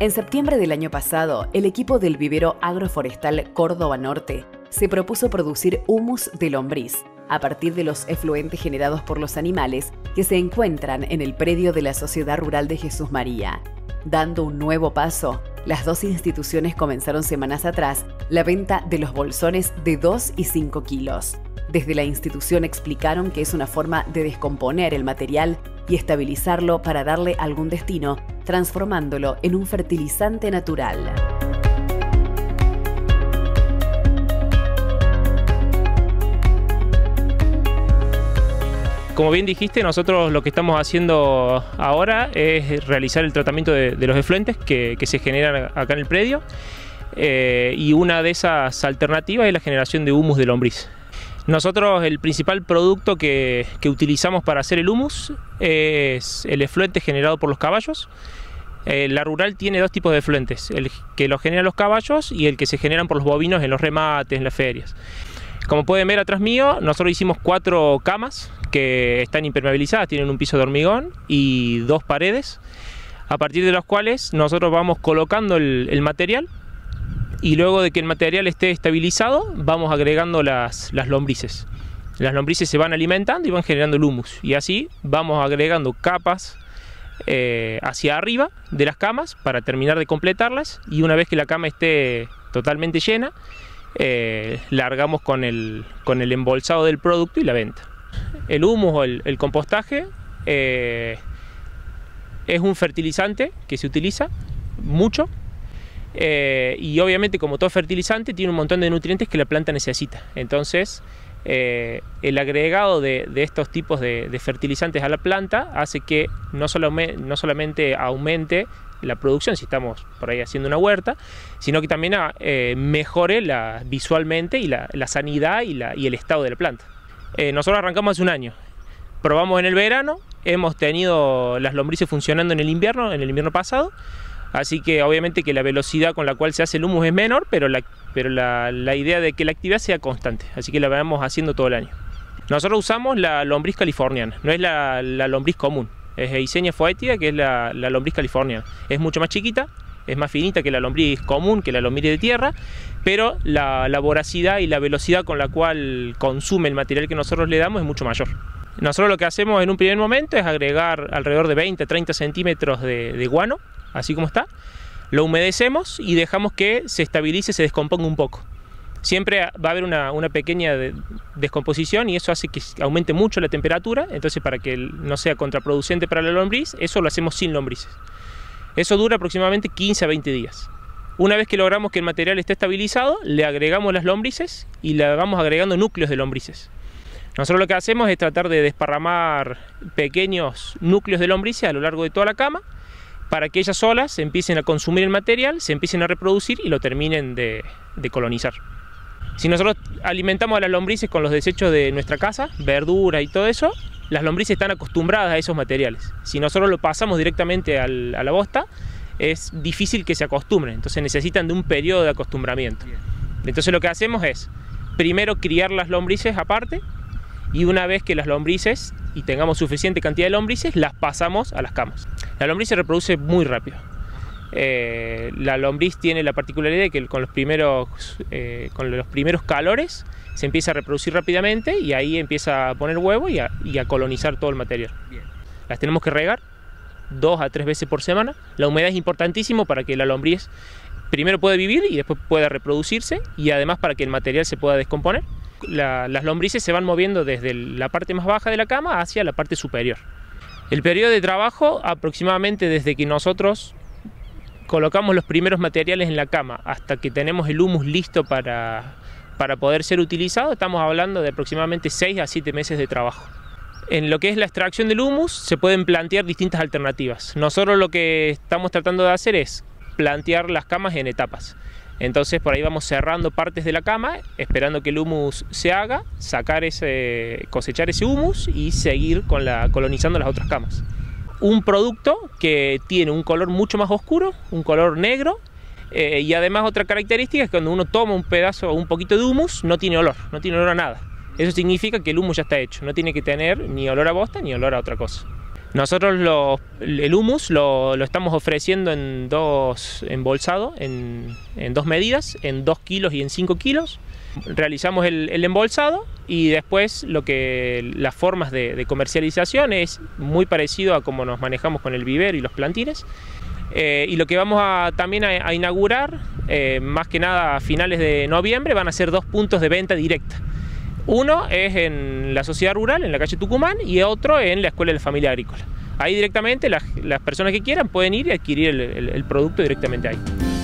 En septiembre del año pasado, el equipo del vivero agroforestal Córdoba Norte se propuso producir humus de lombriz a partir de los efluentes generados por los animales que se encuentran en el predio de la Sociedad Rural de Jesús María. Dando un nuevo paso, las dos instituciones comenzaron semanas atrás la venta de los bolsones de 2 y 5 kilos. Desde la institución explicaron que es una forma de descomponer el material y estabilizarlo para darle algún destino, transformándolo en un fertilizante natural. Como bien dijiste, nosotros lo que estamos haciendo ahora es realizar el tratamiento de los efluentes que se generan acá en el predio, y una de esas alternativas es la generación de humus de lombriz. Nosotros el principal producto que utilizamos para hacer el humus es el efluente generado por los caballos. La rural tiene dos tipos de efluentes, el que los generan los caballos y el que se generan por los bovinos en los remates, en las ferias. Como pueden ver atrás mío, nosotros hicimos 4 camas que están impermeabilizadas, tienen un piso de hormigón y 2 paredes, a partir de las cuales nosotros vamos colocando el material, y luego de que el material esté estabilizado vamos agregando las lombrices. Las lombrices se van alimentando y van generando el humus, y así vamos agregando capas hacia arriba de las camas para terminar de completarlas, y una vez que la cama esté totalmente llena, largamos con el embolsado del producto y la venta. El humus o el compostaje es un fertilizante que se utiliza mucho, y obviamente, como todo fertilizante, tiene un montón de nutrientes que la planta necesita. Entonces el agregado de estos tipos de fertilizantes a la planta hace que no solamente aumente la producción, si estamos por ahí haciendo una huerta, sino que también mejore visualmente y la sanidad y el estado de la planta. Nosotros arrancamos hace un año, probamos en el verano, hemos tenido las lombrices funcionando en el invierno pasado, así que obviamente que la velocidad con la cual se hace el humus es menor, pero la idea de que la actividad sea constante, así que la vamos haciendo todo el año. Nosotros usamos la lombriz californiana, no es la lombriz común. Es Eisenia foetida, que es la lombriz californiana. Es mucho más chiquita, es más finita que la lombriz común, que la lombriz de tierra, pero la voracidad y la velocidad con la cual consume el material que nosotros le damos es mucho mayor. Nosotros lo que hacemos en un primer momento es agregar alrededor de 20-30 centímetros de guano, así como está. Lo humedecemos y dejamos que se estabilice, se descomponga un poco. Siempre va a haber una pequeña descomposición, y eso hace que aumente mucho la temperatura. Entonces, para que no sea contraproducente para la lombriz, eso lo hacemos sin lombrices. Eso dura aproximadamente 15 a 20 días. Una vez que logramos que el material esté estabilizado, le agregamos las lombrices y le vamos agregando núcleos de lombrices. Nosotros lo que hacemos es tratar de desparramar pequeños núcleos de lombrices a lo largo de toda la cama, para que ellas solas empiecen a consumir el material, se empiecen a reproducir y lo terminen de colonizar. Si nosotros alimentamos a las lombrices con los desechos de nuestra casa, verduras y todo eso, las lombrices están acostumbradas a esos materiales. Si nosotros lo pasamos directamente a la bosta, es difícil que se acostumbren, entonces necesitan de un periodo de acostumbramiento. Entonces lo que hacemos es, primero criar las lombrices aparte, y una vez que las lombrices, y tengamos suficiente cantidad de lombrices, las pasamos a las camas. La lombriz se reproduce muy rápido. La lombriz tiene la particularidad de que con los primeros calores se empieza a reproducir rápidamente, y ahí empieza a poner huevo y a colonizar todo el material. Bien. Las tenemos que regar 2 a 3 veces por semana. La humedad es importantísimo para que la lombriz primero pueda vivir y después pueda reproducirse, y además para que el material se pueda descomponer. Las lombrices se van moviendo desde la parte más baja de la cama hacia la parte superior. El periodo de trabajo, aproximadamente desde que nosotros colocamos los primeros materiales en la cama hasta que tenemos el humus listo para poder ser utilizado, estamos hablando de aproximadamente 6 a 7 meses de trabajo. En lo que es la extracción del humus se pueden plantear distintas alternativas. Nosotros lo que estamos tratando de hacer es plantear las camas en etapas. Entonces por ahí vamos cerrando partes de la cama, esperando que el humus se haga, cosechar ese humus y seguir colonizando las otras camas. Un producto que tiene un color mucho más oscuro, un color negro, y además otra característica es que cuando uno toma un poquito de humus, no tiene olor a nada. Eso significa que el humus ya está hecho, no tiene que tener ni olor a bosta ni olor a otra cosa. Nosotros el humus lo estamos ofreciendo en dos embolsados, en 2 medidas, en 2 kilos y en 5 kilos. Realizamos el embolsado y después las formas de comercialización es muy parecido a cómo nos manejamos con el vivero y los plantines. Y lo que vamos también a inaugurar, más que nada a finales de noviembre, van a ser 2 puntos de venta directa. Uno es en la sociedad rural, en la calle Tucumán, y otro en la Escuela de la Familia Agrícola. Ahí directamente las personas que quieran pueden ir y adquirir el producto directamente ahí.